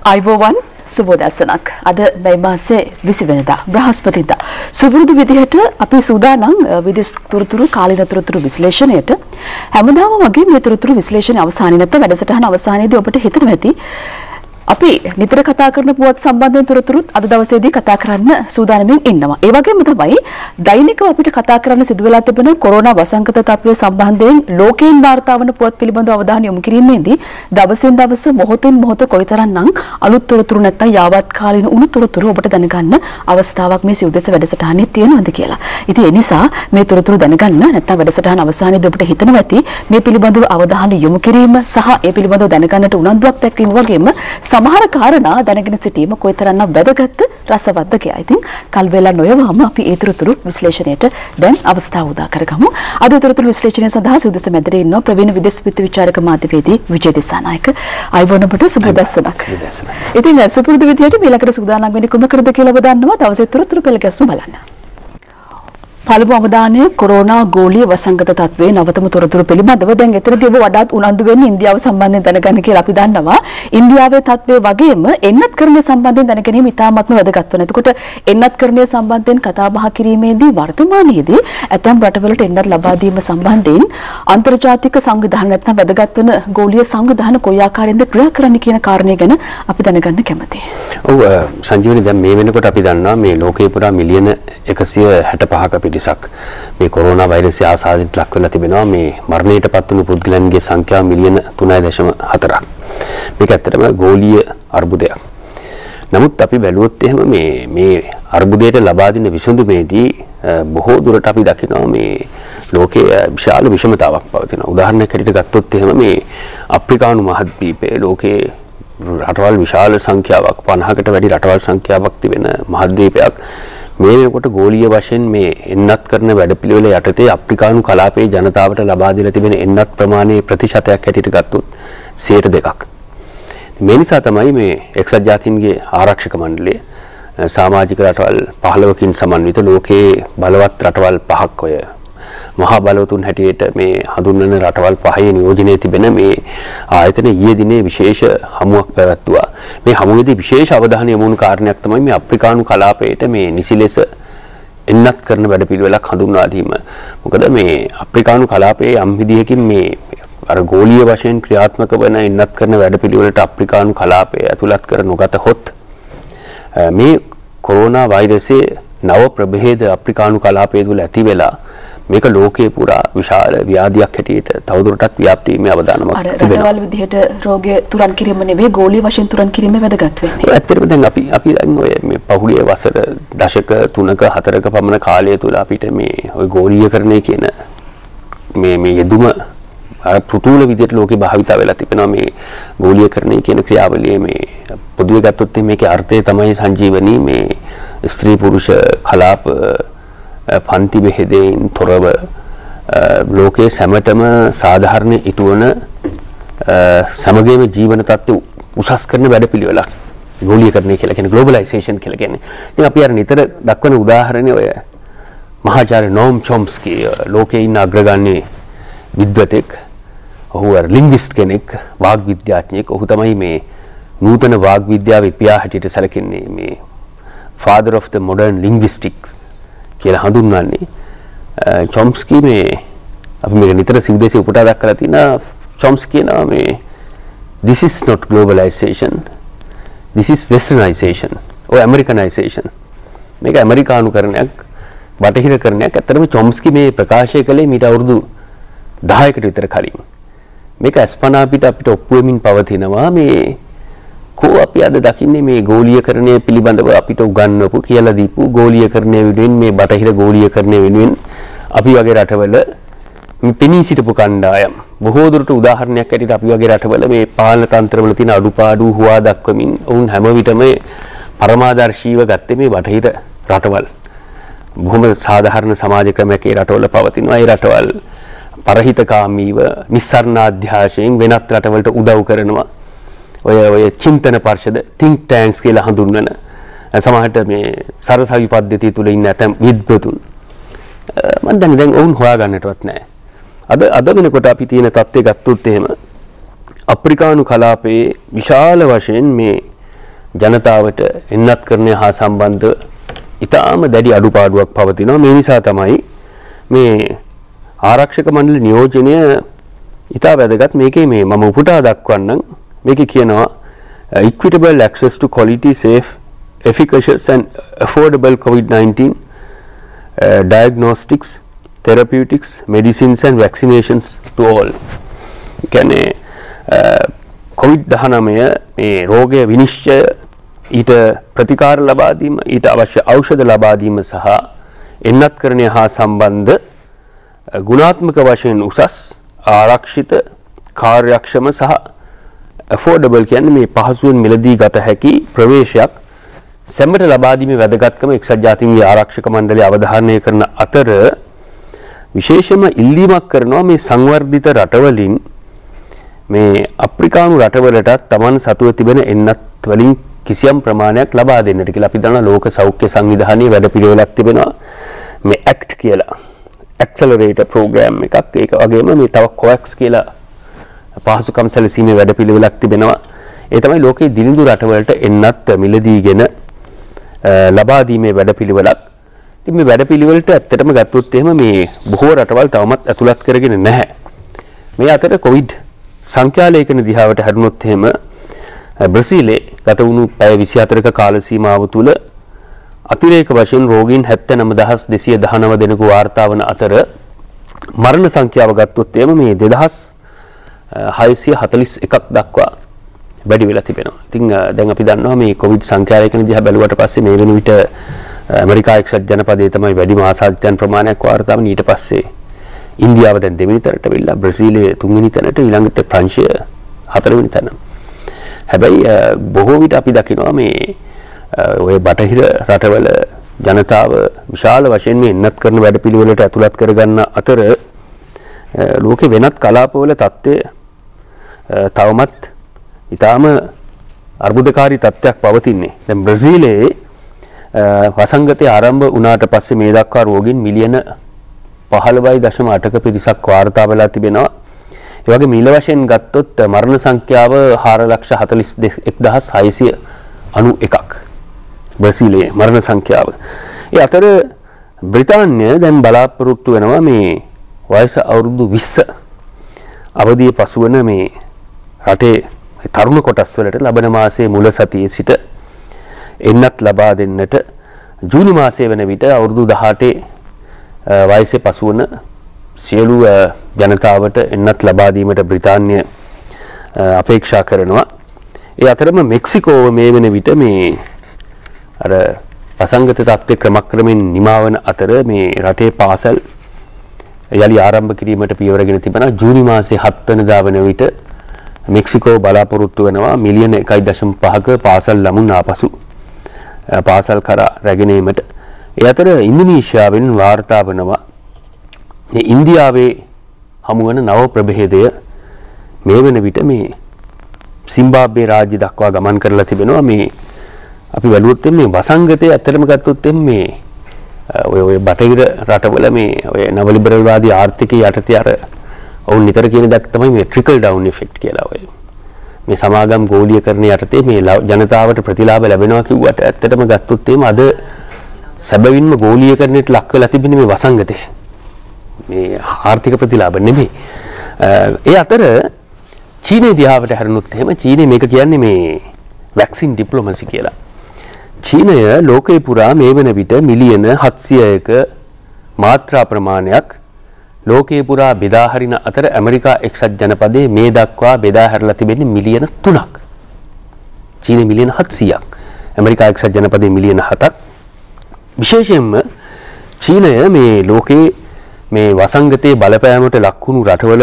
අයිබෝවන් සුබෝදැසනක් අද මේ මාසේ 20 වෙනිදා බ්‍රහස්පතින්දා සුබුරුදු විදිහට අපි සූදානම් විදේශ තොරතුරු කාලීන තොරතුරු විශ්ලේෂණයට හැමදාම වගේ මේ තොරතුරු විශ්ලේෂණයේ අවසානයේ නැත්නම් වැඩසටහන අවසානයේදී ඔබට හිතෙනවා ඇති අපි නිතර කතා කරන පුවත් සම්බන්ධයෙන් තොරතුරුත් අද දවසේදී කතා කරන්න සූදානම්ින් ඉන්නවා. ඒ වගේම තමයි දෛනිකව අපිට කතා කරන්න සිදු වෙලා තිබෙන කොරෝනා වසංගත තත්ත්වය සම්බන්ධයෙන් ලෝකයෙන් වාර්තා වන පුවත් පිළිබඳව අවධානය යොමු කිරීමේදී දවසින් දවස මොහොතින් මොහොත කොයිතරම්නම් අලුත් තොරතුරු නැත්නම් යාවත් කාලීන උණු තොරතුරු ඔබට දැනගන්න අවස්ථාවක් මේ සිව්දෙස වැඩසටහනේ තියෙනවද කියලා. ඉතින් ඒ නිසා මේ තොරතුරු දැනගන්න නැත්නම් වැඩසටහන අවසානයේදී ඔබට හිතෙනවා ඇති මේ පිළිබඳව අවධානය යොමු කිරීම සහ ඒ පිළිබඳව දැනගන්නට උනන්දුවක් දක්වීම වගේම සමහර කාරණා දැනගෙන සිටීම කොයිතරම්නම් වැදගත්ද රසවත්ද කියලා. ඉතින් කල් වේලා නොයවම අපි ඒ තොරතුරු විශ්ලේෂණයට දැන් අවස්ථාව උදා කරගමු. අද තොරතුරු විශ්ලේෂණය සඳහා සිව්දෙස මැදිරියේ ඉන්න ප්‍රවීණ විදේශ විත්ත විචාරක මාධ්‍යවේදී විජේදේසා නායක අයිබෝන් ඔබට සුබදස්සනක්. ඉතින් සුපුරුදු විදියට මේලකට සූදානම් වෙන්නේ කුමකටද කියලා ඔබ දන්නවා. දවසේ තොරතුරු පෙළ ගැස්ම බලන්න. පළමු අවධානය කොරෝනා ගෝලීය වසංගත තත්ත්වයේ නවතම තොරතුරු පිළිබඳව දැන් එතනදී ඔබ වඩාත් උනන්දු වෙන්නේ ඉන්දියාව සම්බන්ධයෙන් දැනගන්න කියලා අපි දන්නවා. ඉන්දියාවේ තත්ත්වය වගේම එන්නත්කරණය සම්බන්ධයෙන් දැනගැනීම ඉතාමත්ම වැදගත් වෙනවා. එතකොට එන්නත්කරණය සම්බන්ධයෙන් කතා බහ කිරීමේදී වර්තමානයේදී ඇතැම් රටවලට එන්නත් ලබා දීම සම්බන්ධයෙන් අන්තර්ජාතික සංවිධාන නැත්නම් වැදගත් වෙන ගෝලීය සංවිධාන කොයි ආකාරයෙන්ද ක්‍රියා කරන්න කියන කාරණය ගැන අපි දැනගන්න කැමතියි. ඔව් සංජීවනි දැන් මේ වෙනකොට අපි දන්නවා මේ ලෝකේ පුරා මිලියන 165ක මේ කොරෝනා වෛරසය ආසාදිත ලක් වෙලා තිබෙනවා. මේ මරණයටපත් වුණු පුද්ගලයන්ගේ සංඛ්‍යාව මිලියන 3.4ක්. මේක ඇත්තටම ගෝලීය අර්බුදයක්. නමුත් අපි බැලුවොත් එහෙම මේ අර්බුදයට ලබා දෙන විසඳුමේදී බොහෝ දුරට අපි දකිනවා මේ ලෝකයේ විශාල විෂමතාවක් පවතිනවා. උදාහරණයක් හැටියට ගත්තොත් එහෙම මේ අප්‍රිකානු මහද්වීපයේ ලෝකයේ රටවල් විශාල සංඛ්‍යාවක් 50කට වැඩි රටවල් සංඛ්‍යාවක් තිබෙන මහද්වීපයක් මේ වෙනකොට ගෝලීය වශයෙන් මේ එන්නත් කරන වැඩපිළිවෙල යටතේ අප්‍රිකානු කලාපයේ ජනතාවට ලබා දීලා තිබෙන එන්නත් ප්‍රමාණයේ ප්‍රතිශතයක් හැටියට ගත්තොත් 2%. මේ නිසා තමයි මේ එක්සත් ජාතීන්ගේ ආරක්ෂක මණ්ඩලය සමාජික රටවල් 15කින් සමන්විත ලෝකයේ බලවත් රටවල් 5ක් ඔය මහා බලවතුන් හැටියට මේ හඳුන්වන රටවල් 5 නියෝජනයේ තිබෙන මේ ආයතන ඊයේ දිනේ විශේෂ හමුවක් පැවැත්වුවා. මේ හමුවේදී විශේෂ අවධානය යොමු වුණු කාරණයක් තමයි මේ අප්‍රිකානු කලාපයට මේ නිසි ලෙස එන්නත් කරන වැඩපිළිවෙලක් හඳුන්වා දීම. මොකද මේ අප්‍රිකානු කලාපයේ යම් විදිහකින් මේ අර ගෝලීය වශයෙන් ක්‍රියාත්මක වන එන්නත් කරන වැඩපිළිවෙලට අප්‍රිකානු කලාපය ඇතුළත් කර නොගතහොත් මේ කොරෝනා වෛරසයේ නව ප්‍රභේද අප්‍රිකානු කලාපය තුළ ඇති වෙලා මේක ලෝකයේ පුරා විශාල ව්‍යාධියක් හැටියට තවදුරටත් ව්‍යාප්ත වීමේ අවදානමක් තිබෙනවා. රටවල් විදිහට රෝගය තුරන් කිරීම නෙවෙයි ගෝලීය වශයෙන් තුරන් කිරීම වැදගත් වෙන්නේ. ඇත්තටම දැන් අපි දැන් ඔය මේ පහුගිය වසර දශක 3ක 4ක පමණ කාලය තුල අපිට මේ ඔය ගෝලීයකරණය කියන මේ යෙදුම පුතුල විදිහට ලෝකේ භාවිත වෙලා තිබෙනවා. මේ ගෝලීයකරණය කියන ක්‍රියාවලියේ මේ පොදුවේ ගත්තොත් මේකේ අර්ථය තමයි සංජීවනී මේ ස්ත්‍රී පුරුෂ කලාප පන්ති බෙහෙදෙන් තොරව ලෝකයේ සැමටම සාධාරණ ඉටුවන සමගියම ජීවන තත්ත්ව උසස් කරන වැඩපිළිවෙලක් ගෝලීයකරණය කියලා කියන්නේ ග්ලෝබලයිසේෂන් කියලා කියන්නේ. ඉතින් අපි අර නිතර දක්වන උදාහරණය ඔය මහාචාර්ය නෝම් චොම්ස්කි ලෝකයේ ඉන්න අග්‍රගණ්‍ය විද්වතෙක්. ඔහු ලින්ග්විස්ට් කෙනෙක්, වාග් විද්‍යාඥයෙක්. ඔහු තමයි මේ නූතන වාග් විද්‍යාවේ පියා හැටියට සැලකෙන්නේ මේ father of the modern linguistics කියලා හඳුන්වන්නේ. චොම්ස්කි මේ අපි මේක නිතර සිව්දේශේ උපුටා දක්වලා තියෙනවා. චොම්ස්කි කියනවා මේ this is not globalization, this is westernization or americanization. මේක ඇමරිකානුකරණයක්, බටහිරකරණයක්. ඇත්තටම චොම්ස්කි මේ ප්‍රකාශය කළේ මීට අවුරුදු 10කට විතර කලින්. මේක අස්පනා අපිට ඔප්පු වෙමින් පවතිනවා. මේ කෝ අපි අද දකින්නේ මේ ගෝලීයකරණය පිළිබඳව අපිට උගන්වපු කියලා දීපු ගෝලීයකරණය වෙනුවෙන් මේ බටහිර ගෝලීයකරණය වෙනුවෙන් අපි වගේ රටවල මේ පෙනී සිටපු කණ්ඩායම් බොහෝ දුරට උදාහරණයක් ඇටියට අපි වගේ රටවල මේ පාලන තන්ත්‍රවල තියෙන අඩුපාඩු හුවා දක්වමින් වුන් හැම විටම පරමාදර්ශීව ගත්තේ මේ බටහිර රටවල්. බොහොම සාධාරණ සමාජ ක්‍රමයක ඒ රටවල පවතිනවා. ඒ රටවල් පරහිතකාමීව නිස්සාරණාධ්‍යාශයෙන් වෙනත් රටවලට උදව් කරනවා. ඔය චින්තන පරිෂද think tanks කියලා හඳුන්වන සමහරට මේ සරසවි පද්ධතිය තුල ඉන්න ඇතම් විද්වතුන් මම දැන් වුන් හොයාගන්නටවත් නැහැ. අද වෙනකොට අපි තියෙන තත්ත්වය ගත්තොත් එහෙම අප්‍රිකානු කලාපයේ විශාල වශයෙන් මේ ජනතාවට එන්නත් කරණය හා සම්බන්ධ ඉතාම දැඩි අඩුපාඩුවක් පවතිනවා. මේ නිසා තමයි මේ ආරක්ෂක මණ්ඩල නියෝජනය ඉතා වැදගත්. මේකේ මේ මම උපුටා දක්වන්නම්. මේකේ කියනවා equitable access to quality, safe, efficacious and affordable COVID-19 diagnostics, therapeutics, medicines and vaccinations to all. කියන්නේ COVID-19 මේ රෝගය විනිශ්චය, ඊට ප්‍රතිකාර ලබා දීම, ඊට අවශ්‍ය ඖෂධ ලබා දීම සහ එන්නත් කරණය හා සම්බන්ධ ගුණාත්මක වශයෙන් උසස්, ආරක්ෂිත, කාර්යක්ෂම සහ affordable කියන්නේ මේ පහසුවෙන් මිලදී ගත හැකි ප්‍රවේශයක් සැමට ලබා දීමේ වැදගත්කම එක්සත් ජාතීන්ගේ ආරක්ෂක මණ්ඩලය අවධාරණය කරන අතර විශේෂම ඉල්ලීමක් කරනවා මේ සංවර්ධිත රටවලින් මේ අප්‍රිකානු රටවලටත් Taman සතුව තිබෙන එන්නත් වලින් කිසියම් ප්‍රමාණයක් ලබා දෙන්නට කියලා. අපි දන්නවා ලෝක සෞඛ්‍ය සංවිධානයේ වැඩපිළිවෙලක් තිබෙනවා මේ ACT කියලා, accelerator program එකක්. ඒක වගේම මේ තව COVAX කියලා පහසුකම් සැලසීමේ වැඩපිළිවෙලක් තිබෙනවා. ඒ තමයි ලෝකයේ දිලිඳු රටවලට එන්නත් මිලදීගෙන ලබා දීමේ වැඩපිළිවෙලක්. ඉතින් මේ වැඩපිළිවෙලට ඇත්තටම ගත්තොත් එහෙම මේ බොහෝ රටවල් තවමත් ඇතුළත් කරගෙන නැහැ. මේ අතර කොවිඩ් සංඛ්‍යාලේඛන දිහාවට හැරුණොත් එහෙම බ්‍රසීලයේ ගත වුණු පැය 24ක කාල සීමාව තුළ අතිරේක වශයෙන් රෝගීන් 79219 දෙනෙකු වාර්තා වන අතර මරණ සංඛ්‍යාව ගත්තොත් එහෙම මේ 2641ක් දක්වා වැඩි වෙලා තිබෙනවා. ඉතින් දැන් අපි දන්නවා මේ කොවිඩ් සංඛ්‍යාලේඛන දිහා බැලුවට පස්සේ මේ වෙන විට ඇමරිකා එක්සත් ජනපදයේ තමයි වැඩිම ආසාදිතයන් ප්‍රමාණයක් වාර්තා වුනේ. ඊට පස්සේ ඉන්දියාව දැන් දෙවෙනි තැනට වෙලා, බ්‍රසීලය තුන්වෙනි තැනට, ඊළඟට ප්‍රංශය හතරවෙනි තැන. හැබැයි බොහෝ විට අපි දකිනවා මේ ඔය බටහිර රටවල ජනතාව විශාල වශයෙන් මේ එන්නත් කරන වැඩපිළිවෙලට ඇතුළත් කරගන්න අතර ලෝකේ වෙනත් කලාපවල තත්ත්වය තවමත් ඊටාම අර්බුදකාරී තත්ත්වයක් පවතින්නේ. දැන් බ්‍රසීලයේ වසංගතය ආරම්භ වුණාට පස්සේ මේ දක්වා රෝගීන් මිලියන 15.8ක පිරිසක් වාර්තා වෙලා තිබෙනවා. ඒ වගේ මීල වශයෙන් ගත්තොත් මරණ සංඛ්‍යාව 4,41,691ක් බ්‍රසීලයේ මරණ සංඛ්‍යාව. ඒ අතර බ්‍රිතාන්‍ය දැන් බලාපොරොත්තු වෙනවා මේ වයස අවුරුදු 20 අවදියේ පසුවන මේ රටේ තරුණ කොටස් වලට ලබන මාසයේ මුල සතියේ සිට එන්නත් ලබා දෙන්නට ජූනි මාසයේ වෙන විට අවුරුදු 18 වයසේ පසුවන සියලු ජනතාවට එන්නත් ලබා දීමට බ්‍රිතාන්‍ය අපේක්ෂා කරනවා. ඒ අතරම මෙක්සිකෝව මේ වෙන විට මේ අර වසංගත තත්ත්වය ක්‍රමක්‍රමයෙන් නිමවන අතර මේ රටේ පාසල් යලි ආරම්භ කිරීමට පියවරගෙන තිබෙනවා. ජූනි මාසයේ 7 වෙනිදා වන විට මෙක්සිකෝ බලාපොරොත්තු වෙනවා මිලියන 1.5ක පාසල් ළමුන් ආපසු පාසල් කරා රැගෙන ඒමට. ඒ අතර ඉන්දුනීසියාවෙන් වාර්තා වෙනවා මේ ඉන්දියාවේ හමු වන නව ප්‍රභේදය මේ වෙන විට මේ සිම්බාබ්වේ රාජ්‍ය දක්වා ගමන් කරලා තිබෙනවා. මේ අපි බැලුවොත් මේ වසංගතයේ ඇත්තටම ගත්තොත් මේ ඔය බටහිර රටවල මේ ඔය නව ලිබරල් වාදී ආර්ථිකය යටතේ අර ඔවුන් නිතර කියන දක් තමයි මේ ට්‍රිකල් ඩවුන් ඉෆෙක්ට් කියලා. ඔය මේ සමාගම් ගෝලීකරණ යටතේ මේ ජනතාවට ප්‍රතිලාභ ලැබෙනවා කිව්වට ඇත්තටම ගත්තොත් එහෙම අද සැබවින්ම ගෝලීකරණයට ලක් වෙලා තිබෙන මේ වසංගතය මේ ආර්ථික ප්‍රතිලාභ නෙමෙයි. ඒ අතර චීනයේ දිහාවට හැරුණොත් එහෙම චීනය මේක කියන්නේ මේ වැක්සින් ඩිප්ලොමසි කියලා. චීනය ලෝකේ පුරා මේ වෙන විට මිලියන 700ක මාත්‍රා ප්‍රමාණයක් ලෝකේ පුරා බෙදා හරින අතර ඇමරිකා එක්සත් ජනපදයේ මේ දක්වා බෙදා හැරලා තිබෙන්නේ මිලියන 3ක්. චීනය මිලියන 700ක්. ඇමරිකා එක්සත් ජනපදයේ මිලියන 7ක්. විශේෂයෙන්ම චීනය මේ ලෝකේ මේ වසංගතයේ බලපෑමට ලක්වුණු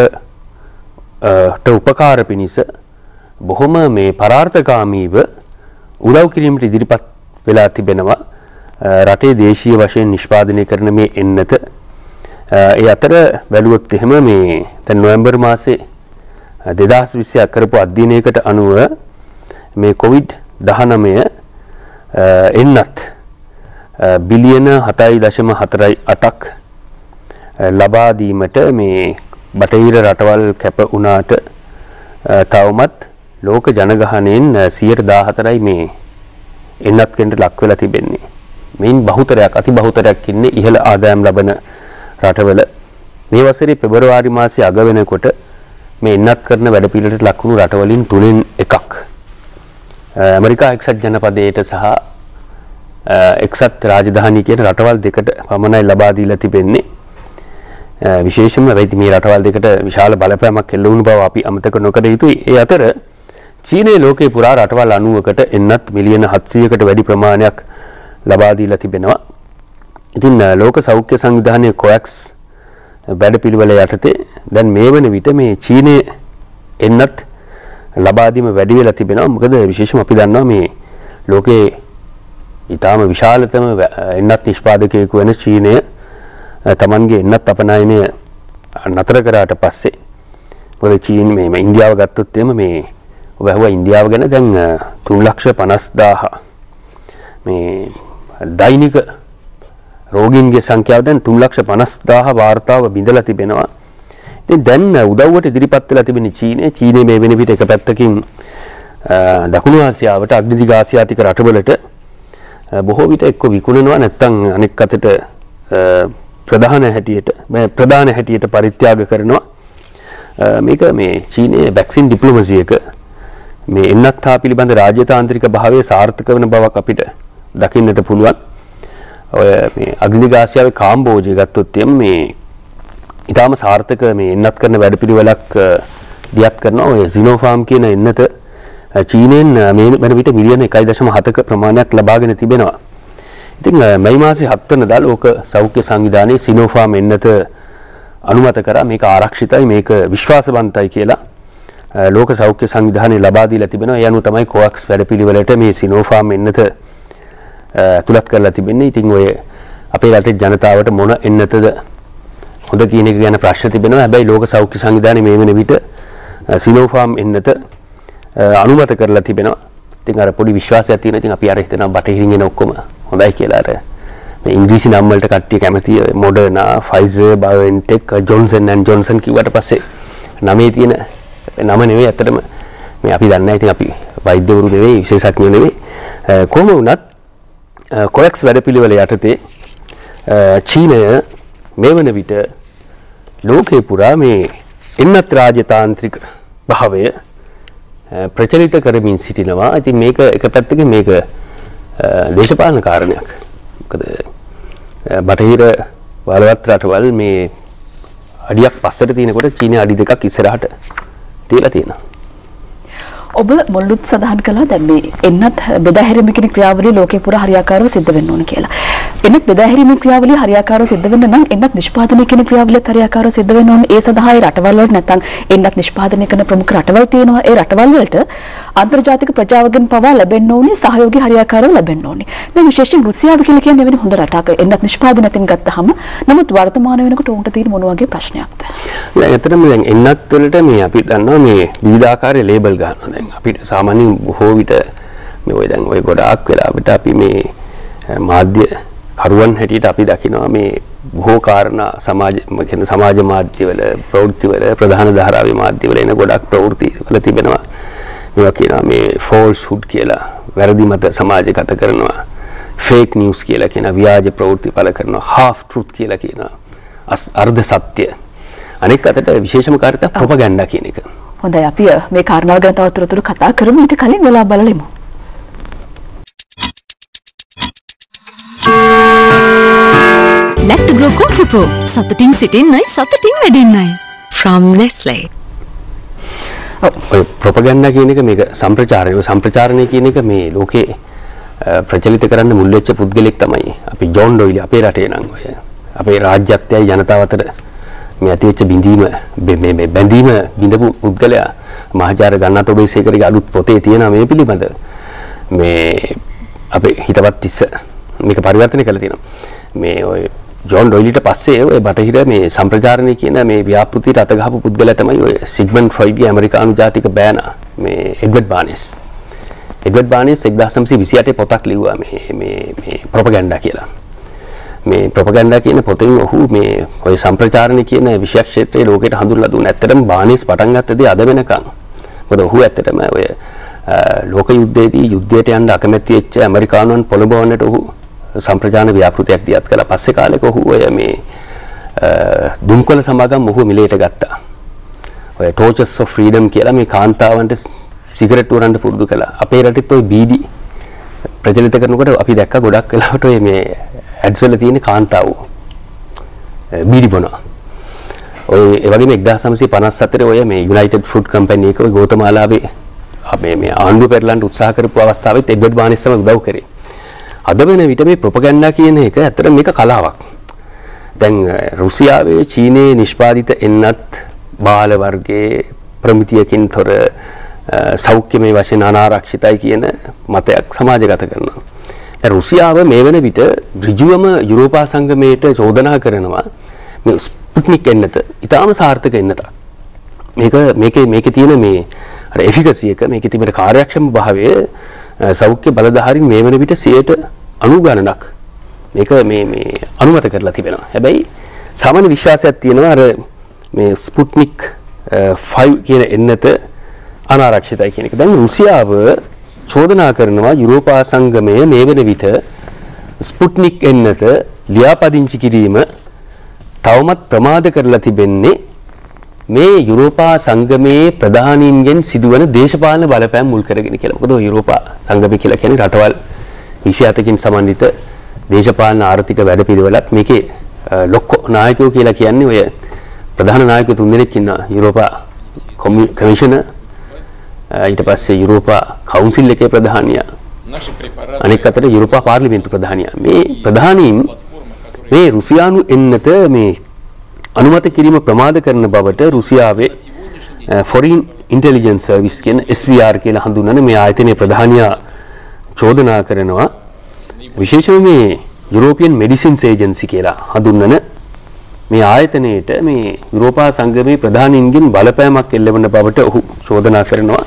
රටවලට උපකාර පිණිස බොහොම මේ පරාර්ථකාමීව උදව් කිරීමට ඉදිරිපත් වෙලා තිබෙනවා. රටේ දේශීය වශයෙන් නිෂ්පාදනය කරන මේ එන්නත ඒ අතර බැලුවොත් එහෙම මේ දැන් නොවැම්බර් මාසේ 2020 කරපු අධ්‍යයනයකට අනුව මේ COVID-19 එන්නත් බිලියන 7.48ක් ලබා දීමට මේ බටහිර රටවල් කැප වුණාට තවමත් ලෝක ජනගහනයෙන් 14%යි මේ එන්නත් කෙනෙක් ලක් වෙලා තිබෙන්නේ. මේන් බහුතරයක් අති බහුතරයක් ඉන්නේ ඉහළ ආදායම් ලබන රටවල. මේ වසරේ පෙබරවාරි මාසයේ අග වෙනකොට මේ එන්නත් කරන වැඩපිළිවෙලට ලක් වුණු රටවලින් තුනෙන් එකක් ඇමරිකා එක්සත් ජනපදයට සහ එක්සත් රාජධානී කියන රටවල් දෙකට පමණයි ලබා දීලා තිබෙන්නේ. විශේෂයෙන්ම මේ රටවල් දෙකට විශාල බලපෑමක් එල්ල වුණු බව අපි අමතක නොකර යුතුයි. ඒ අතර චීනයේ ලෝකේ පුරා රටවල් 90කට එන්නත් මිලියන 700කට වැඩි ප්‍රමාණයක් ලබා දීලා තිබෙනවා. ඉතින් ලෝක සෞඛ්‍ය සංවිධානයේ COVAX වැඩපිළිවෙල යටතේ දැන් මේ වන විට මේ චීනයේ එන්නත් ලබා දීම වැඩි වෙලා තිබෙනවා. මොකද විශේෂයෙන්ම අපි දන්නවා මේ ලෝකේ ඊටාම විශාලතම එන්නත් නිෂ්පාදකයෙකු වෙන චීනය තමන්ගේ එන්නත් අපනයනය නතර කරාට පස්සේ මොකද චීන මේ ඉන්දියාව ගත්තොත් එම මේ ඔබ අහුවා ඉන්දියාව ගැන දැන් 3,50,000 මේ දෛනික රෝගීන්ගේ සංඛ්‍යාව දැන් 3,50,000 වාර්තාව බිඳලා තිබෙනවා. ඉතින් දැන් උදව්වට ඉදිරිපත් වෙලා තිබෙන චීනය මේ වෙන විට එක පැත්තකින් දකුණු ආසියාවට අග්නිදිග ආසියාතික රටවලට බොහෝ විට එක්ක විකුණනවා නැත්නම් අනෙක් අතට ප්‍රධාන හැටියට පරිත්‍යාග කරනවා. මේක මේ චීනයේ වැක්සින් ඩිප්ලොමසි එක මේ එන්නත් හා පිළිබඳ රාජ්‍යතාන්ත්‍රික භාවයේ සාර්ථක වෙන බවක් අපිට දකින්නට පුළුවන්. ඔය මේ අග්නිදිග ආසියාවේ කාම්බෝජය ගත්තොත් මේ ඊටාම සාර්ථක මේ එන්නත් කරන වැඩපිළිවෙලක් දියත් කරනවා. ඔය සිනෝෆාම් කියන එන්නත චීනෙන් මේ වෙන විට මිලියන 1.7ක ප්‍රමාණයක් ලබාගෙන තිබෙනවා. ඉතින් මැයි මාසේ 7 වෙනිදා ලෝක සෞඛ්‍ය සංවිධානයේ සිනෝෆාම් එන්නත අනුමත කරා මේක ආරක්ෂිතයි මේක විශ්වාසවන්තයි කියලා ලෝක සෞඛ්‍ය සංවිධානයේ ලබා දීලා තිබෙනවා. ඒ අනුව තමයි COVAX වැඩපිළිවෙලට මේ සිනෝෆාම් එන්නත තුලත් කරලා තිබෙන්නේ. ඉතින් ඔය අපේ රටේ ජනතාවට මොන එන්නතද හොඳ කියන එක ගැන ප්‍රශ්න තිබෙනවා. හැබැයි ලෝක සෞඛ්‍ය සංවිධානයේ මේ වෙන විට සිනෝෆාම් එන්නත අනුමත කරලා තිබෙනවා. ඉතින් අර පොඩි විශ්වාසයක් තියෙනවා. ඉතින් අපි අර හිතනවා බටහිරින් එන ඔක්කොම හොඳයි කියලා. අර මේ ඉංග්‍රීසි නම් වලට කට්ටිය කැමතියි. Moderna, Pfizer, BioNTech, Johnson and Johnson කිව්වට පස්සේ නමේ තියෙන නම නෙවෙයි ඇත්තටම මේ අපි දන්නේ. ඉතින් අපි වෛද්‍යවරු නෙවෙයි, විශේෂඥයෝ නෙවෙයි. කොහොම වුණත් COVAX වැඩපිළිවෙල යටතේ චීනය මේ වන විට ලෝකේ පුරා මේ එන්නත් රාජ්‍යතාන්ත්‍රික භාවය ප්‍රචලිත කරමින් සිටිනවා. ඉතින් මේක එක පැත්තකින් මේක දේශපාලන කාරණයක්. මොකද බටහිර බලවත් රටවල් මේ අඩියක් පස්සට තියෙනකොට චීනය අඩි දෙකක් ඉස්සරහට තියලා තියෙනවා. ඔබ මුල්ලුත් සඳහන් කළා දැන් මේ එන්නත් බෙදා හැරීම කියන ක්‍රියාවලිය ලෝකේ පුරා හරියාකාරව සිද්ධ වෙන්න ඕන කියලා. එන්නත් බෙදා හැරීමේ ක්‍රියාවලිය හරියාකාරව සිද්ධ වෙන්න නම් එන්නත් නිෂ්පාදනය කියන ක්‍රියාවලියත් හරියාකාරව සිද්ධ වෙන්න ඕන. ඒ සඳහා ඒ රටවල් වලට නැත්නම් එන්නත් නිෂ්පාදනය කරන ප්‍රමුඛ රටවල් තියෙනවා. ඒ රටවල් වලට අන්තර්ජාතික ප්‍රජාවගෙන් පවා ලැබෙන්න ඕනේ සහයෝගය හරියාකාරව ලැබෙන්න ඕනේ. දැන් විශේෂයෙන් රුසියාව කියලා කියන්නේ වෙන හොඳ රටක්. එන්නත් නිෂ්පාදනයෙන් ගත්තාම නමුත් වර්තමාන වෙනකොට උන්ට තියෙන මොන වගේ ප්‍රශ්නයක්ද? දැන් ඇත්තටම දැන් එන්නත් වලට මේ අපි දන්නවා මේ විවිධාකාරයේ ලේබල් ගන්නවා. දැන් අපිට සාමාන්‍යයෙන් බොහෝ විට මේ ඔය දැන් ඔය ගොඩාක් වෙලාවට අපි මේ මාධ්‍ය කරුවන් හැටියට අපි දකිනවා මේ බොහෝ කාරණා සමාජ මාධ්‍යවල ප්‍රවෘත්තිවල ප්‍රධාන ධාරාවේ මාධ්‍යවල එන ගොඩක් ප්‍රවෘත්ති වල තිබෙනවා. මේවා කියනවා මේ falsehood කියලා වැරදි මත සමාජගත කරනවා. fake news කියලා කියන ව්‍යාජ ප්‍රවෘත්ති පළ කරනවා. half truth කියලා කියනවා. අර්ධ සත්‍ය. අනෙක් අතට විශේෂම කාර්යයක් ප්‍රොපගැන්ඩා කියන එක. හොඳයි අපි මේ කාරණාව ගැන තවත් තොරතුරු කතා කරමු. ඊට කලින් වෙලා බලමු. Let to grow coffee pro. සතුටින් සිටින්නයි සතුටින් වැඩෙන්නයි. From Nestle. ඔය ප්‍රොපගැන්ඩා කියන එක මේක සම්ප්‍රචාරණය කියන එක මේ ලෝකේ ප්‍රචලිත කරන්න මුල් වෙච්ච පුද්ගලෙක් තමයි අපි ජෝන් ඩොයිලි අපේ රටේ නම් ඔය අපේ රාජ්‍යත්වයයි ජනතාව අතර මේ ඇතිවෙච්ච බැඳීම බිඳපු පුද්ගලයා මහාචාර්ය ගණනාත ඔබේසේකරගේ අලුත් පොතේ තියෙනවා මේ පිළිබඳ මේ අපේ හිතවත් තිස්ස මේක පරිවර්තනය කළා තියෙනවා. මේ ඔය ජෝන් ඩොයිලිට පස්සේ ඔය බටහිර මේ සම්ප්‍රචාරණය කියන මේ ව්‍යාපෘතියට අත ගහපු පුද්ගලයා තමයි ඔය සිග්මන්ඩ් ෆ්‍රොයිඩ්ගේ ඇමරිකානු ජාතික බෑනා මේ එඩ්වඩ් බානෙස් 1928 පොතක් ලිව්වා මේ ප්‍රොපගැන්ඩා කියලා. මේ ප්‍රොපගැන්ඩා කියන පොතෙන් ඔහු මේ ඔය සම්ප්‍රචාරණය කියන විෂය ක්ෂේත්‍රයේ ලෝකයට හඳුන්වලා දුන්නා. ඇත්තටම බානෙස් පටන් ගත්ත දේ අද වෙනකන්. මොකද ඔහු ඇත්තටම ඔය ලෝක යුද්ධයේදී යුද්ධයට යන්න අකමැති වෙච්ච ඇමරිකානුවන් පොළඹවන්නට ඔහු සම්ප්‍රදාන ව්‍යාපෘතියක් දියත් කළා. පස්සේ කාලෙක ඔහු ඔය මේ දුම්කොළ සමාගම් ඔහු මිලේට ගත්තා. ඔය Torches of Freedom කියලා මේ කාන්තාවන්ට සිගරට් උරන්න පුරුදු කළා. අපේ රටෙත් ඔය බීඩි ප්‍රචලිත කරනකොට අපි දැක්ක ගොඩක් වෙලාවට ඔය මේ ඇඩ්ස් වල තියෙන කාන්තාවෝ බීඩි බොනවා. ඔය ඒ වගේම 1954 ඔය මේ United Fruit Company එක ඔය ගෝතමාලාවේ අපේ මේ ආණ්ඩුව පෙරලන්න උත්සාහ කරපු අවස්ථාවෙත් එඩ්වඩ් බානිස් තමයි උදව් කරේ. අද වෙන විට මේ ප්‍රොපගන්ඩා කියන එක ඇත්තට මේක කලාවක්. දැන් රුසියාවේ චීනයේ නිෂ්පාදිත එන්නත් බාල වර්ගයේ ප්‍රමිතියකින් තොර සෞඛ්‍යමය වශයෙන් අනාරක්ෂිතයි කියන මතයක් සමාජගත කරනවා. දැන් රුසියාව මේ වෙන විට ඍජුවම යුරෝපා සංගමයට චෝදනා කරනවා මේ ස්පුට්නික් එන්නත ඊටාම සාර්ථක එන්නතක්. මේකේ තියෙන මේ අර එෆිකසි එක මේකේ තිබෙන කාර්යක්ෂම භාවය සෞඛ්‍ය බලධාරීන් මේ වෙන විට 90 ගණනක් මේක මේ අනුමත කරලා තිබෙනවා. හැබැයි සාමාන්‍ය විශ්වාසයක් තියෙනවා අර මේ ස්පුට්නික් 5 කියන එන්නත අනාරක්ෂිතයි කියන එක. දැන් රුසියාව චෝදනා කරනවා යුරෝපා සංගමය මේ වෙන විට ස්පුට්නික් එන්නත ලියාපදිංචි කිරීම තවමත් ප්‍රමාද කරලා තිබෙන්නේ මේ යුරෝපා සංගමයේ ප්‍රධානීන්ගෙන් සිදුවන දේශපාලන බලපෑම් මුල් කරගෙන කියලා. මොකද යුරෝපා සංගමය කියලා කියන්නේ රටවල් 27කින් සමන්විත දේශපාලන ආර්ථික වැඩපිළිවෙලක්. මේකේ ලොක්කෝ නායකයෝ කියලා කියන්නේ ඔය ප්‍රධාන නායකයෝ තුන්දෙනෙක් ඉන්නවා. යුරෝපා කමිෂනර්, ඊට පස්සේ යුරෝපා කවුන්සිල් එකේ ප්‍රධානියා, අනෙක් අතට යුරෝපා පාර්ලිමේන්තු ප්‍රධානියා. මේ ප්‍රධානීන් මේ රුසියානු එන්නත මේ අනුමත කිරීම ප්‍රමාද කරන බවට රුසියාවේ Foreign Intelligence Service කියන SVR කියලා හඳුන්වන මේ ආයතනයේ ප්‍රධානියා චෝදනා කරනවා. විශේෂයෙන් මේ European Medicines Agency කියලා හඳුන්වන මේ ආයතනයේට මේ යුරෝපා සංගමයේ ප්‍රධානීන්ගෙන් බලපෑමක් එල්ලවන බවට ඔහු චෝදනා කරනවා.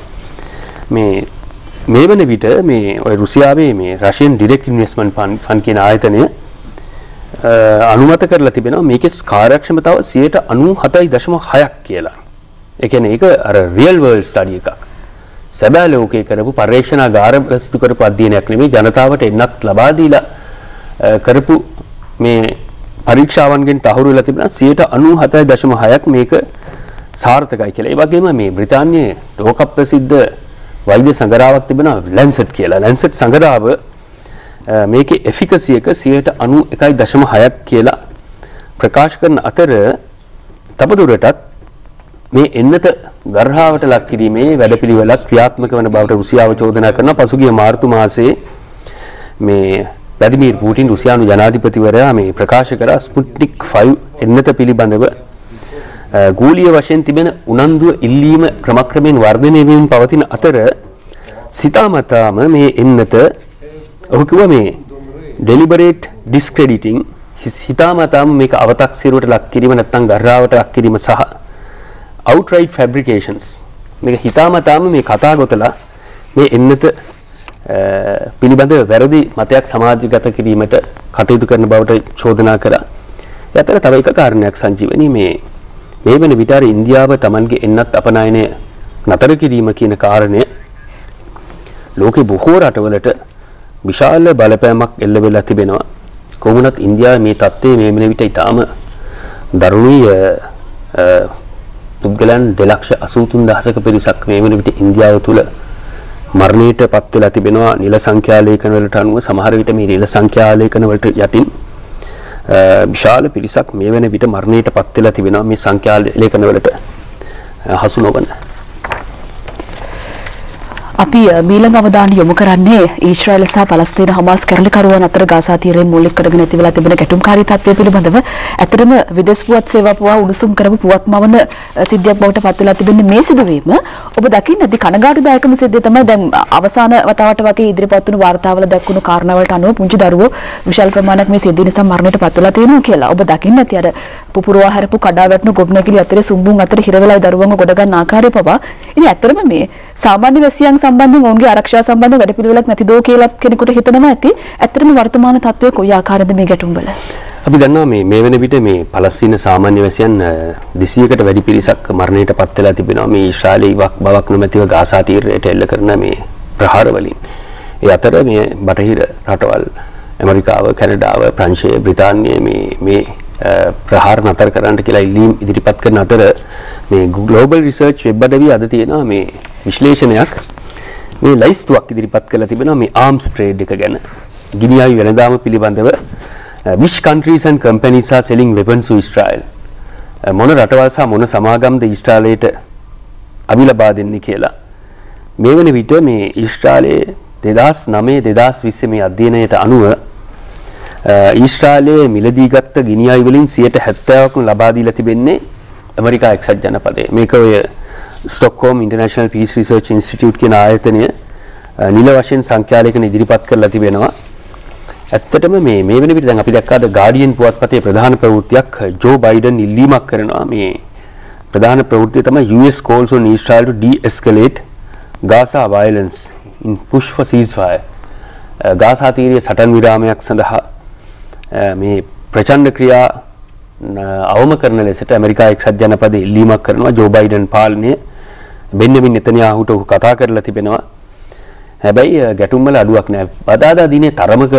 මේ වෙන විට මේ ඔය රුසියාවේ මේ Russian Direct Investment Fund කියන ආයතනය අනුමත කරලා තිබෙනවා මේකේ කාර්යක්ෂමතාව 97.6ක් කියලා. ඒ කියන්නේ ඒක අර රියල් වර්ල්ඩ් ස්ටඩි එකක්. සැබෑ ලෝකේ කරපු පරීක්ෂණාගාරවල සිදු කරපු අධ්‍යයනයක් නෙමෙයි, ජනතාවට එන්නත් ලබා දීලා කරපු මේ පරීක්ෂාවන්ගෙන් තහවුරු වෙලා තිබෙනවා 97.6ක් මේක සාර්ථකයි කියලා. ඒ වගේම මේ බ්‍රිතාන්‍යයේ ලෝක ප්‍රසිද්ධ වෛද්‍ය සංග්‍රහාවක් තිබෙනවා ලැන්සට් කියලා. ලැන්සට් සංග්‍රහාව මේකේ එෆිකසි එක 91.6ක් කියලා ප්‍රකාශ කරන අතර තවදුරටත් මේ එන්නත ගර්හාවට ලක් කිරීමේ වැඩපිළිවෙලක් ක්‍රියාත්මක වන බවට රුසියාව චෝදනා කරන පසුගිය මාර්තු මාසයේ මේ ව්ලාදිමීර් පුටින් රුසියානු ජනාධිපතිවරයා මේ ප්‍රකාශ කරා ස්පුට්නික් 5 එන්නත පිළිබඳව ගෝලීය වශයෙන් තිබෙන උනන්දුව ඉල්ලීම ක්‍රමක්‍රමයෙන් වර්ධනය වෙමින් පවතින අතර සිතාමතාම මේ එන්නත ඔහු කිව්වා මේ deliberate discrediting හිතාමතාම මේක අව탁සිරුවට ලක් කිරීම නැත්නම් ගර්හාවට ලක් කිරීම සහ outright fabrications මේක හිතාමතාම මේ කතා ගොතලා මේ එන්නත පිළිබඳව වැරදි මතයක් සමාජගත කිරීමට කටයුතු කරන බවට චෝදනා කළා. ඒ අතර තව එක කාරණයක් සංජීවනි මේ වෙන විට ඉන්දියාව Tamanගේ එන්නත් අපනයනය නතර කිරීම කියන කාරණය ලෝකේ බොහෝ රටවලට විශාල බලපෑමක් එල්ල වෙලා තිබෙනවා. කොහොමවත් ඉන්දියාවේ මේ තත්ත්වය මේ වෙන විට ඊටාම දරුණුයි. පුද්ගලයන් 2,83,000ක පිරිසක් මේ වෙන විට ඉන්දියාව තුල මරණයට පත් වෙලා තිබෙනවා. නිල සංඛ්‍යා ලේඛන වලට අනුව සමහර විට මේ නිල සංඛ්‍යා ලේඛන වලට යටින් විශාල පිරිසක් මේ වෙන විට මරණයට පත් වෙලා තිබෙනවා මේ සංඛ්‍යා ලේඛන වලට හසු නොවන. අපි මීළඟ අවධානය යොමු කරන්නේ ඊශ්‍රායල සහ පලස්තීන හමාස් කැරලිකරුවන් අතර ගාසා තීරයේ මූලික කරගෙන ඇති වෙලා තිබෙන ගැටුම්කාරී තත්ත්වය පිළිබඳව ඇත්තටම විදේශ පුවත් සේවාපුවා උණුසුම් කරපු පුවත්මවන සිද්ධියක් බවට පත් වෙලා තිබෙන්නේ මේ සිදුවීම. ඔබ දකින්නේ කනගාටුදායකම සිද්ධිය තමයි දැන් අවසාන වතාවට වගේ ඉදිරිපත් වුණු වාර්තාවල දක්වුණු කාරණාවලට අනුව පුංචි දරුවෝ විශාල ප්‍රමාණයක් මේ සිද්ධිය නිසා මරණයට පත් වෙලා තියෙනවා කියලා. ඔබ දකින්නේ නැති අර පුපුරවා හැරපු කඩා වැටුණු ගොඩනැගිලි අතරේ සුම්බුන් අතර හිර වෙලා දරුවන්ව ගොඩ ගන්න ආකාරය පවා ඉතින් ඇත්තටම මේ සාමාන්‍ය වැසියන් සම්බන්ධයෙන් ඔවුන්ගේ ආරක්ෂා සම්බන්ධ වැඩපිළිවෙලක් නැතිදෝ කියලා කෙනෙකුට හිතනවා ඇති. ඇත්තටම වර්තමාන තත්ත්වය කොයි ආකාරද මේ ගැටුම්වල? අපි දන්නවා මේ වෙන විට මේ පලස්තීන සාමාන්‍ය වැසියන් 200කට වැඩි පිරිසක් මරණයට පත් වෙලා තිබෙනවා මේ ඊශ්‍රායලයේ බවක් නොමැතිව ගාසා තීරයට එල්ල කරන මේ ප්‍රහාර වලින්. ඒ අතර මේ බටහිර රටවල් ඇමරිකාව, කැනඩාව, ප්‍රංශය, බ්‍රිතාන්‍යය මේ ප්‍රහාර නතර කරන්නට කියලා ඉල්ලීම් ඉදිරිපත් කරන අතර මේ ග්ලෝබල් රිසර්ච් වෙබ් අඩවිය අද තියෙනවා මේ විශ්ලේෂණයක් මේ ලයිස්තුවක් ඉදිරිපත් කරලා තිබෙනවා මේ ආම්ස් ට්‍රේඩ් එක ගැන. ගිනි ආයු වෙළඳාම පිළිබඳව which countries and companies are selling weapons to Israel? මොන රටවල් සහ මොන සමාගම්ද ඊශ්‍රායලයට අවි ලබා දෙන්නේ කියලා. මේ වෙන විට මේ ඊශ්‍රායලයේ 2009-2020 මේ අධ්‍යයනයට අනුව ඊශ්‍රායලයේ මිලදී ගත්ත ගිනි අයු වලින් 70%ක් ලබා දීලා තිබෙන්නේ ඇමරිකා එක්සත් ජනපදයේ. මේක ඔය Stockholm International Peace Research Institute කියන ආයතනය නිල වශයෙන් සංඛ්‍යාලයකින් ඉදිරිපත් කරලා තිබෙනවා. ඇත්තටම මේ වෙන විට දැන් අපි දැක්කාද ගාඩියන් පුවත්පතේ ප්‍රධාන ප්‍රවෘත්තියක් ජෝ බයිඩන් ඉල්ලීමක් කරනවා මේ ප්‍රධාන ප්‍රවෘත්තිය තමයි US calls on Israel to de-escalate Gaza violence in push for ceasefire. Gaza තීරයේ සටන් විරාමයක් සඳහා මේ ප්‍රචණ්ඩ ක්‍රියා අවම කරන ලෙසට ඇමරිකා එක්සත් ජනපදයේ ඉල්ලීමක් කරනවා. ජෝ බයිඩන් පාලනය බෙන්ජමින් නෙතන්යාහුට කතා කරලා තිබෙනවා. හැබැයි ගැටුම් වල අඩුවක් නැහැ. බදාදා දිනේ තරමක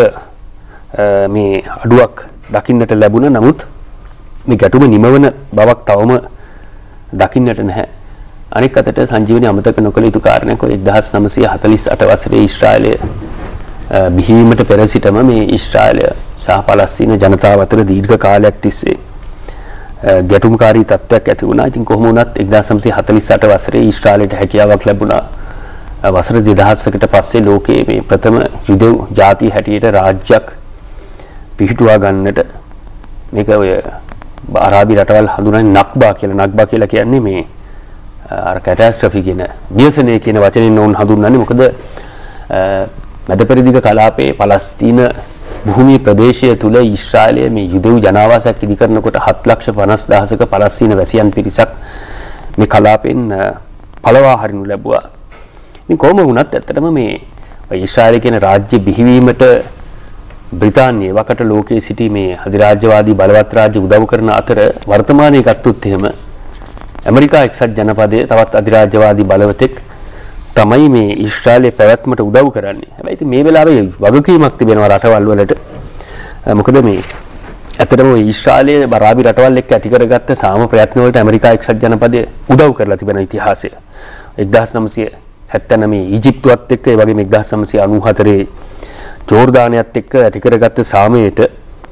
මේ අඩුවක් දකින්නට ලැබුණා. නමුත් මේ ගැටුම නිමවන බවක් තවම දකින්නට නැහැ. අනෙක් අතට සංජීවනි අමතක නොකළ යුතු කාරණයක් ඔය 1948 වසරේ ඊශ්‍රායලය බිහිවීමට පෙර සිටම මේ ඊශ්‍රායලය සහ පලස්තීන ජනතාව අතර දීර්ඝ කාලයක් තිස්සේ ගැටුම්කාරී තත්ත්වයක් ඇති වුණා. ඉතින් කොහොම වුණත් 1948 වසරේ ඊශ්‍රායලයට හැකියාවක් ලැබුණා. වසර 2000කට පස්සේ ලෝකයේ මේ ප්‍රථම යුදෙව් ජාතිය හැටියට රාජ්‍යයක් පිහිටුවා ගන්නට මේක ඔය අරාබි රටවල් හඳුනන්නේ නක්බා කියලා. නක්බා කියලා කියන්නේ මේ අර කැටස්ට්‍රොෆි කියන ව්‍යසනය කියන වචනෙන් ඕන් හඳුන්වන්නේ. මොකද මැද පෙරදිග කලාපයේ පලස්තීන භූමි ප්‍රදේශය තුල ඊශ්‍රායලය මේ යුදෙව් ජනාවාසයක් ඉදි කරනකොට 7,50,000ක පලස්තීන වැසියන් පිරිසක් මේ කලාපෙන් පළවා හරිනු ලැබුවා. ඉතින් කොහොම වුණත් ඇත්තටම මේ ඊශ්‍රායලය කියන රාජ්‍ය බිහිවීමට බ්‍රිතාන්‍යය වකට ලෝකයේ සිටි මේ අධිරාජ්‍යවාදී බලවත් රාජ්‍ය උදව් කරන අතර වර්තමානයේ ගත්තොත් එහෙම ඇමරිකා එක්සත් ජනපදයේ තවත් අධිරාජ්‍යවාදී බලවතෙක් තමයි මේ ඊශ්‍රායලයේ පැවැත්මට උදව් කරන්නේ. හැබැයි ඉතින් මේ වෙලාවේ වගකීමක් තිබෙනවා රටවල් වලට. මොකද මේ ඇත්තටම ඊශ්‍රායලයේ අරාබි රටවල් එක්ක ඇති කරගත්ත සාම ප්‍රයත්න වලට ඇමරිකා එක්සත් ජනපදයේ උදව් කරලා තිබෙන ඉතිහාසය. 1979 ඊජිප්තුවත් එක්ක ඒ වගේම 1994 ජෝර්දානයත් එක්ක ඇති කරගත්ත සාමයට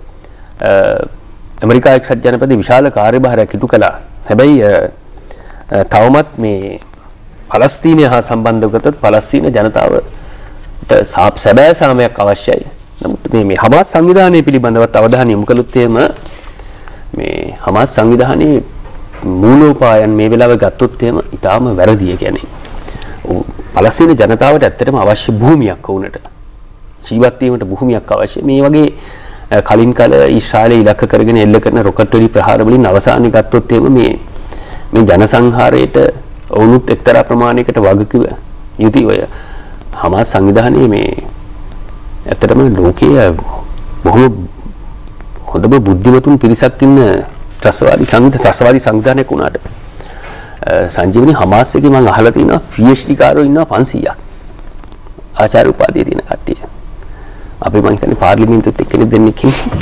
ඇමරිකා එක්සත් ජනපදයේ විශාල කාර්යභාරයක් ඉටු කළා. හැබැයි තවමත් මේ පලස්තීනය හා සම්බන්ධව ගත්තොත් පලස්තීන ජනතාවට සැබෑ සාමයක් අවශ්‍යයි. නමුත් මේ හමාස් සංවිධානය පිළිබඳවත් අවධානය යොමු කළොත් එහෙම මේ හමාස් සංවිධානයේ මූලෝපායන් මේ වෙලාවේ ගත්තොත් එහෙම ඊටාම වැරදි. කියන්නේ පලස්තීන ජනතාවට ඇත්තටම අවශ්‍ය භූමියක් වුණට ජීවත් වීමට භූමියක් අවශ්‍යයි. මේ වගේ කලින් කල ඊශ්‍රායලය ඉලක්ක කරගෙන එල්ල කරන රොකට් වලින් ප්‍රහාර වලින් අවසානයේ ගත්තොත් එහෙම මේ ජනසංහාරයට වුණුත් එක්තරා ප්‍රමාණයකට වගකිව යුතුයි. ඔය හමාස් සංවිධානයේ මේ ඇත්තටම ලෝකයේ බොහොම හොඳම බුද්ධිමතුන් පිරිසක් ඉන්න ත්‍රස්තවාදී සංවිධානයක් වුණාට සංජීවනි හමාස් එකේ මම අහලා තියෙනවා PhD කාරෝ ඉන්නවා 500ක්. ආචාර්ය උපාධිය තියෙන කට්ටිය. අපි මම හිතන්නේ පාර්ලිමේන්තුවත් එක්කනේ දෙන්නෙක් ඉන්නේ.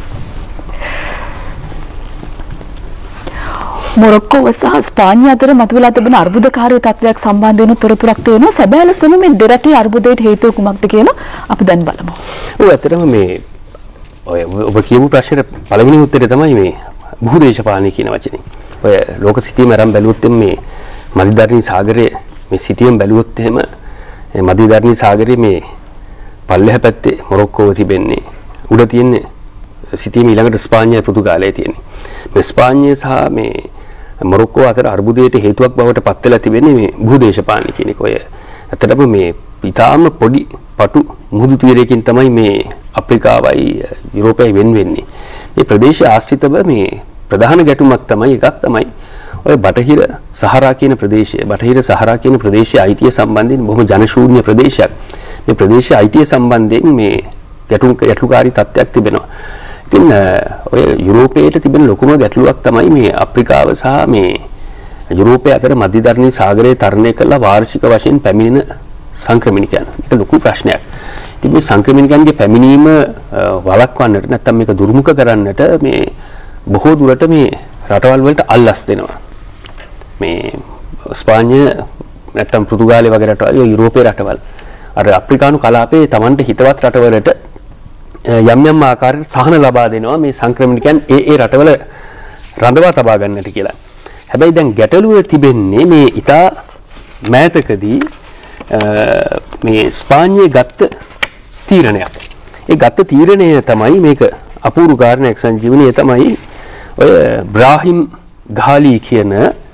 මොරොක්කෝව සහ ස්පාඤ්ඤය අතර මතුවලා තිබෙන අර්බුදකාරී තත්ත්වයක් සම්බන්ධ වෙන තොරතුරක් තියෙනවා. සැබෑ ලෙසම මේ දෙරටේ අර්බුදයට හේතුව කුමක්ද කියලා අපි දැන් බලමු. ඔව් ඇත්තටම මේ ඔය ඔබ කියපු ප්‍රශ්නෙට පළවෙනි උත්තරේ තමයි මේ භූදේශපාලනය කියන වචනේ. ඔය ලෝක සිතියම අරන් බැලුවොත් මේ මධ්‍යධාරණී සාගරයේ මේ සිතියම බැලුවොත් එහෙම මධ්‍යධාරණී සාගරයේ මේ පල්ලෙහා පැත්තේ මොරොක්කෝව තිබෙන්නේ. උඩ තියෙන්නේ සිතියම ඊළඟට ස්පාඤ්ඤය පෘතුගාලය තියෙන්නේ. මේ ස්පාඤ්ඤය සහ මේ මොරොක්කෝ අතර අර්බුදයට හේතුවක් බවට පත් වෙලා තිබෙන්නේ මේ භූදේශපාලනය කියන එක. ඔය ඇත්තටම මේ ඊටාම පොඩි පටු මුහුදු තීරයකින් තමයි මේ අප්‍රිකාවයි යුරෝපයයි වෙන් වෙන්නේ. මේ ප්‍රදේශය ආශ්‍රිතව මේ ප්‍රධාන ගැටුමක් තමයි එකක් තමයි ඔය බටහිර සහරා කියන ප්‍රදේශය. බටහිර සහරා කියන ප්‍රදේශයේ අයිතිය සම්බන්ධයෙන් බොහොම ජනශූන්‍ය ප්‍රදේශයක්. මේ ප්‍රදේශයේ අයිතිය සම්බන්ධයෙන් මේ ගැටුම්කාරී තත්ත්වයක් තිබෙනවා. ඉතින් ඔය යුරෝපයේ තිබෙන ලොකුම ගැටලුවක් තමයි මේ අප්‍රිකාව සහ මේ යුරෝපය අතර මධ්‍යධරණී සාගරයේ තරණය කළා වාර්ෂික වශයෙන් පැමිණෙන සංක්‍රමණිකයන්. ඒක ලොකු ප්‍රශ්නයක්. ඉතින් මේ සංක්‍රමණිකයන්ගේ පැමිණීම වළක්වන්නට නැත්නම් මේක දුර්මුඛ කරන්නට මේ බොහෝ දුරට මේ රටවල් වලට අල්ලස් දෙනවා. මේ ස්පාඤ්ඤ නැත්නම් පෘතුගාලය වගේ රටවල්, යුරෝපයේ රටවල් අර අප්‍රිකානු කලාපයේ Tamanට හිතවත් රටවලට යම් යම් ආකාරයකට සහන ලබා දෙනවා මේ සංක්‍රමණිකයන් ඒ රටවල රඳවා තබා ගන්නට කියලා. හැබැයි දැන් ගැටලුව තිබෙන්නේ මේ ඉතා මෑතකදී මේ ස්පාඤ්ඤයේ ගත්ත තීරණයක්. ඒ ගත්ත තීරණය තමයි මේක අපූර්ව කාරණයක් සංජීවනයේ තමයි ඔය බ්‍රාහිම් ගාලි කියන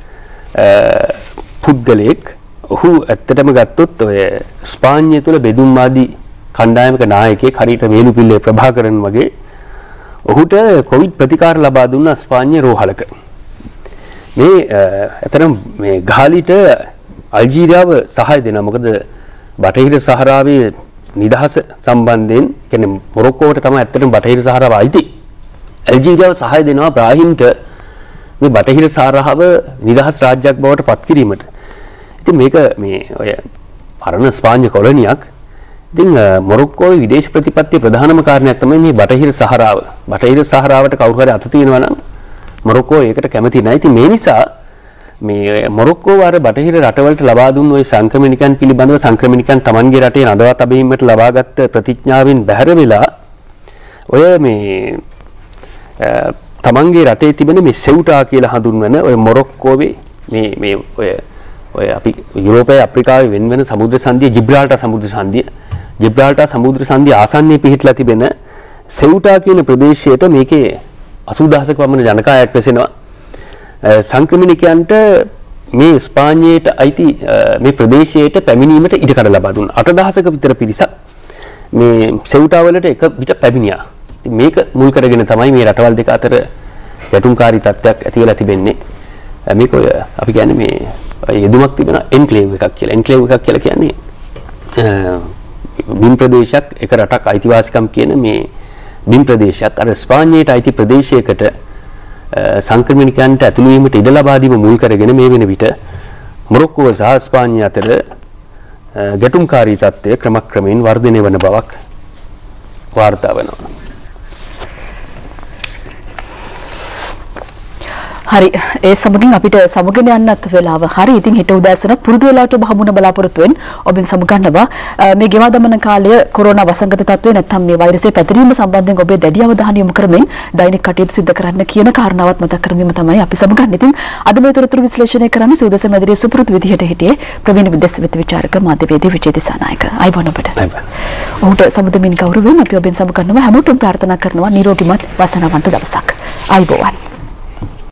පුද්ගලෙක් ඔහු ඇත්තටම ගත්තොත් ඔය ස්පාඤ්ඤය තුළ බෙදුම්වාදී කණ්ඩායමක නායකයෙක් හරියට වේලුපිල්ලේ ප්‍රභාකරන් වගේ ඔහුට කොවිඩ් ප්‍රතිකාර ලබා දුන්නා ස්පාඤ්ඤ රෝහලක. මේ ඇත්තටම මේ ගාලිට අල්ජීරියාව සහාය දෙනවා. මොකද බටහිර සහරාවේ නිදහස සම්බන්ධයෙන් කියන්නේ මොරොක්කෝවට තමයි ඇත්තටම බටහිර සහරාව අයිති. අල්ජීරියාව සහාය දෙනවා බ්‍රාහිම්ට මේ බටහිර සහරාව නිදහස් රාජ්‍යයක් බවට පත් කිරීමට. ඉතින් මේක මේ ඔය පරණ ස්පාඤ්ඤ කොලොනියක්. ඉතින් මොරොක්කෝවේ විදේශ ප්‍රතිපත්තිය ප්‍රධානම කාරණයක් තමයි මේ බටහිර සහරාව. බටහිර සහරාවට කවුරු හරි අත තියනවා නම් මොරොක්කෝ ඒකට කැමති නැහැ. ඉතින් මේ නිසා මේ මොරොක්කෝ වර බටහිර රටවලට ලබා දුන්න ওই සංක්‍රමණිකයන් පිළිබඳව සංක්‍රමණිකයන් Tamanගේ රටේ රඳවා තැබීමට ලබාගත් ප්‍රතිඥාවෙන් බැහැර වෙලා ඔය මේ Tamanගේ රටේ තිබෙන මේ සෙව්ටා කියලා හඳුන්වන ඔය මොරොක්කෝවේ මේ ඔය අපි යුරෝපයේ අප්‍රිකාවේ වෙන වෙන සමුද්‍ර සංධිය ජිබ්‍රාල්ටර් සමුද්‍ර සංධිය ආසන්නයේ පිහිටලා තිබෙන සෙව්ටා කියන ප්‍රදේශයට මේකේ 80000ක පමණ ජනකායක් වෙසෙනවා. සංක්‍රමණිකයන්ට මේ ස්පාඤ්ඤයට අයිති මේ ප්‍රදේශයට පැමිණීමට ඉඩකඩ ලබා දුන්නා. 8000ක විතර පිරිසක් මේ සෙව්ටා වලට එක පිට පැමිණියා. මේක මුල් කරගෙන තමයි මේ රටවල් දෙක අතර ගැටුම්කාරී තත්ත්වයක් ඇති වෙලා තිබෙන්නේ. මේක ඔය අපි කියන්නේ මේ යෙදුමක් තිබෙන එන්ක්ලේව් එකක් කියලා. එන්ක්ලේව් එකක් කියලා කියන්නේ බිම් ප්‍රදේශයක් එක රටක් අයිතිවාසිකම් කියන මේ බිම් ප්‍රදේශයක් අර ස්පාඤ්ඤයට අයිති ප්‍රදේශයකට සංක්‍රමණිකයන්ට ඇතුළු වීමට ඉඩ ලබා දීම මුල් කරගෙන මේ වෙන විට මොරොක්කෝව සහ ස්පාඤ්ඤය අතර ගැටුම්කාරී තත්ත්වය ක්‍රමක්‍රමයෙන් වර්ධනය වන බවක් වාර්තා වෙනවා. හරි ඒ සමගින් අපිට සමගින් යන්නත් වෙලාව හරි. ඉතින් හිත උදෑසන පුරුදු වෙලාවට ඔබ හමුන බලාපොරොත්තු වෙන ඔබෙන් සමුගන්නවා මේ ගෙවා දමන කාලය කොරෝනා වසංගත තත්ත්වය නැත්නම් මේ වෛරසයේ පැතිරීම සම්බන්ධයෙන් ඔබේ දැඩි අවධානය යොමු කරමින් දෛනික කටයුතු සිදු කරන්න කියන කාරණාවත් මතක් කරගීම තමයි අපි සමුගන්නේ. ඉතින් අද මේ තොරතුරු විශ්ලේෂණය කරන්න සිවුදස මැදිරියේ සුපුරුදු විදිහට හිටියේ ප්‍රවීණ විදේශ විචාරක මාධ්‍යවේදී විජේදිසා නායක. අයිබෝන් ඔබට. ඔහුට සමුදමින් ගෞරවයෙන් අපි ඔබෙන් සමුගන්නවා. හැමෝටම ප්‍රාර්ථනා කරනවා නිරෝගීමත් වාසනාවන්ත දවසක්. අයිබෝන්.